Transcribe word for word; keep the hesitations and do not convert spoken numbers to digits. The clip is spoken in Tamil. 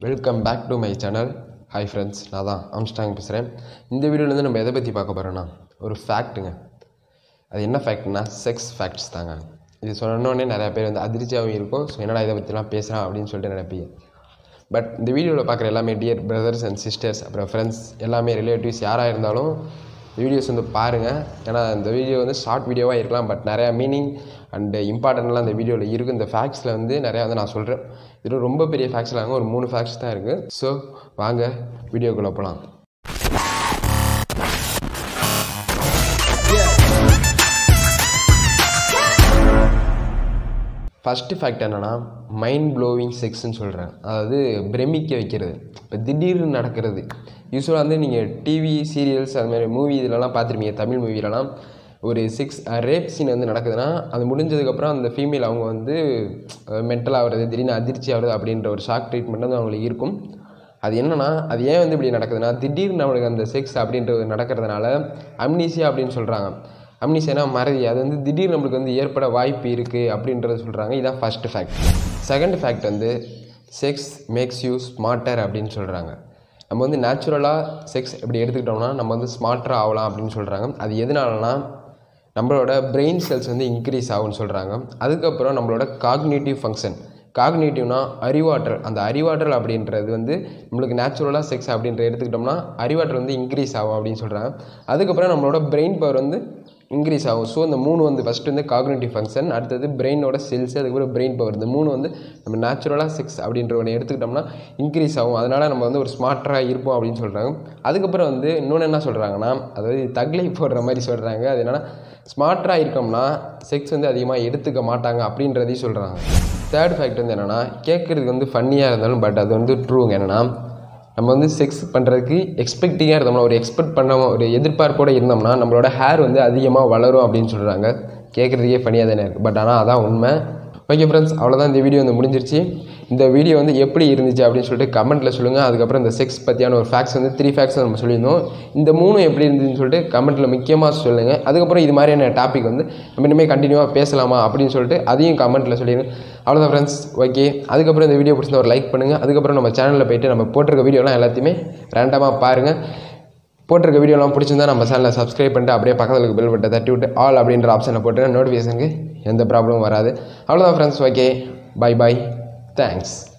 Welcome back to my channel. Hi friends, நான் தான் ஆம்ஸ்ட்ராங் பேசுகிறேன். இந்த வீடியோலேருந்து நம்ம எதை பற்றி பார்க்க போகிறோன்னா ஒரு ஃபேக்ட்டுங்க. அது என்ன ஃபேக்ட்னா செக்ஸ் ஃபேக்ட்ஸ் தாங்க. இது சொன்னோடனே நிறையா பேர் வந்து அதிர்ச்சியாகவும் இருக்கும். ஸோ என்னடா இதை பற்றிலாம் பேசுகிறான் அப்படின்னு சொல்லிட்டு நினைப்பீங்க. பட் இந்த வீடியோவில் பார்க்குற எல்லாமே டியர் பிரதர்ஸ் அண்ட் சிஸ்டர்ஸ், அப்புறம் ஃப்ரெண்ட்ஸ், எல்லாமே ரிலேட்டிவ்ஸ் யாராக இருந்தாலும் வீடியோஸ் வந்து பாருங்கள். ஏன்னா இந்த வீடியோ வந்து ஷார்ட் வீடியோவாக இருக்கலாம், பட் நிறையா மீனிங் அண்டு இம்பார்ட்டன்ட்லாம் இந்த வீடியோவில் இருக்குது. இந்த ஃபேக்ட்ஸில் வந்து நிறையா வந்து நான் சொல்கிறேன். இது ரொம்ப பெரிய ஃபேக்ட்ஸ் இல்லாமல் ஒரு மூணு ஃபேக்ட்ஸ் தான் இருக்குது. ஸோ வாங்க வீடியோக்குள்ளே போகலாம். ஃபஸ்ட்டு ஃபேக்ட் என்னென்னா மைண்ட் ப்ளோவிங் செக்ஸ்ன்னு சொல்கிறேன். அதாவது பிரமிக்க வைக்கிறது. இப்போ திடீர்னு நடக்கிறது. யூஸ்வலாக வந்து நீங்கள் டிவி சீரியல்ஸ் அது மாதிரி மூவி இதிலலாம் பார்த்துருப்பீங்க. தமிழ் மூவிலலாம் ஒரு சிக்ஸ் ரேப் சீன் வந்து நடக்குதுன்னா அது முடிஞ்சதுக்கப்புறம் அந்த ஃபீமேல் அவங்க வந்து மென்டல் ஆகிறது, திடீர்னு அதிர்ச்சி ஆகிறது அப்படின்ற ஒரு ஷாக் ட்ரீட்மெண்ட் வந்து அவங்களுக்கு இருக்கும். அது என்னென்னா அது ஏன் வந்து இப்படி நடக்குதுன்னா திடீர்னு நம்மளுக்கு அந்த செக்ஸ் அப்படின்றது நடக்கிறதுனால அம்னீசியா அப்படின்னு சொல்கிறாங்க. அம்னீசியானா மறதி. அது வந்து திடீர்னு நம்மளுக்கு வந்து ஏற்பட வாய்ப்பு இருக்குது அப்படின்றத சொல்கிறாங்க. இதுதான் ஃபஸ்ட்டு ஃபேக்ட். செகண்ட் ஃபேக்ட் வந்து செக்ஸ் மேக்ஸ் யூ ஸ்மார்ட்டர் அப்படின்னு சொல்கிறாங்க. நம்ம வந்து நேச்சுரலாக செக்ஸ் இப்படி எடுத்துக்கிட்டோம்னா நம்ம வந்து ஸ்மார்ட்டராக ஆகலாம் அப்படின்னு சொல்கிறாங்க. அது எதனாலனா நம்மளோட பிரெயின் செல்ஸ் வந்து இன்க்ரீஸ் ஆகும்னு சொல்கிறாங்க. அதுக்கப்புறம் நம்மளோட காக்னேட்டிவ் ஃபங்க்ஷன். காக்னேட்டிவ்னா அறிவாற்றல். அந்த அறிவாற்றல் அப்படின்றது வந்து நம்மளுக்கு நேச்சுரலாக செக்ஸ் அப்படின்ற எடுத்துக்கிட்டோம்னா அறிவாற்றல் வந்து இன்க்ரீஸ் ஆகும் அப்படின்னு சொல்கிறாங்க. அதுக்கப்புறம் நம்மளோட பிரெயின் பவர் வந்து இன்க்ரீஸ் ஆகும். ஸோ இந்த மூணு வந்து ஃபஸ்ட்டு வந்து காக்னேட்டிவ் ஃபங்க்ஷன், அடுத்தது பிரெயினோட செல்ஸ், அதுக்கப்புறம் பிரெயின் பவர். இந்த மூணு வந்து நம்ம நேச்சுரலாக செக்ஸ் அப்படின்ற ஒன்று எடுத்துக்கிட்டோம்னா இன்க்ரீஸ் ஆகும். அதனால் நம்ம வந்து ஒரு ஸ்மார்ட்டராக இருப்போம் அப்படின்னு சொல்கிறாங்க. அதுக்கப்புறம் வந்து இன்னொன்று என்ன சொல்கிறாங்கன்னா, அதாவது தக்லை போடுற மாதிரி சொல்கிறாங்க. அது என்னென்னா ஸ்மார்ட்டராக இருக்கோம்னா செக்ஸ் வந்து அதிகமாக எடுத்துக்க மாட்டாங்க அப்படின்றதையும் சொல்கிறாங்க. தேர்ட் ஃபேக்ட் வந்து என்னென்னா கேட்குறதுக்கு வந்து ஃபன்னியாக இருந்தாலும் பட் அது வந்து ட்ரூங்க. என்னென்னா நம்ம வந்து செக்ஸ் பண்ணுறதுக்கு எக்ஸ்பெக்டிங்காக இருந்தோம்னா, ஒரு எக்ஸ்பெக்ட் பண்ண ஒரு எதிர்பார்ப்போடு இருந்தோம்னா நம்மளோட ஹேர் வந்து அதிகமாக வளரும் அப்படின்னு சொல்கிறாங்க. கேட்குறதுக்கே ஃபனியாக தானே இருக்குது, பட் ஆனால் அதான் உண்மை. ஓகே ஃப்ரெண்ட்ஸ், அவ்வளோதான். இந்த வீடியோ வந்து முடிஞ்சிருச்சு. இந்த வீடியோ வந்து எப்படி இருந்துச்சு அப்படின்னு சொல்லிட்டு கமெண்ட்டில் சொல்லுங்கள். அதுக்கப்புறம் இந்த செக்ஸ் பற்றியான ஒரு ஃபேக்ட்ஸ் வந்து த்ரீ ஃபேக்ட்ஸ் நம்ம சொல்லியிருந்தோம். இந்த மூணும் எப்படி இருந்துச்சுன்னு சொல்லிட்டு கமெண்ட்டில் முக்கியமாக சொல்லுங்கள். அதுக்கப்புறம் இது மாதிரியான டாபிக் வந்து நம்ம இனிமேல் கண்டினியூவாக பேசலாமா அப்படின்னு சொல்லிட்டு அதையும் கமெண்ட்டில் சொல்லிடுங்க. அவ்வளோதான் ஃப்ரெண்ட்ஸ். ஓகே, அதுக்கப்புறம் இந்த வீடியோ பிடிச்சிருந்தா ஒரு லைக் பண்ணுங்கள். அதுக்கப்புறம் நம்ம சேனலில் போய்ட்டு நம்ம போட்டிருக்க வீடியோலாம் எல்லாத்தையுமே ரேண்டமாக பாருங்கள். போட்டிருக்க வீடியோலாம் பிடிச்சிருந்தா நம்ம சேனலில் சப்ஸ்கிரைப் பண்ணிட்டு அப்படியே பக்கத்தில் இருக்க பெல் பட்டனை தட்டி விட்டு ஆல் அப்படின்ற ஆப்ஷனை போட்டு நோட்டிஃபிகேஷனுக்கு எந்த ப்ராப்ளமும் வராது. அவ்வளோதான் friends. Okay, bye bye, thanks.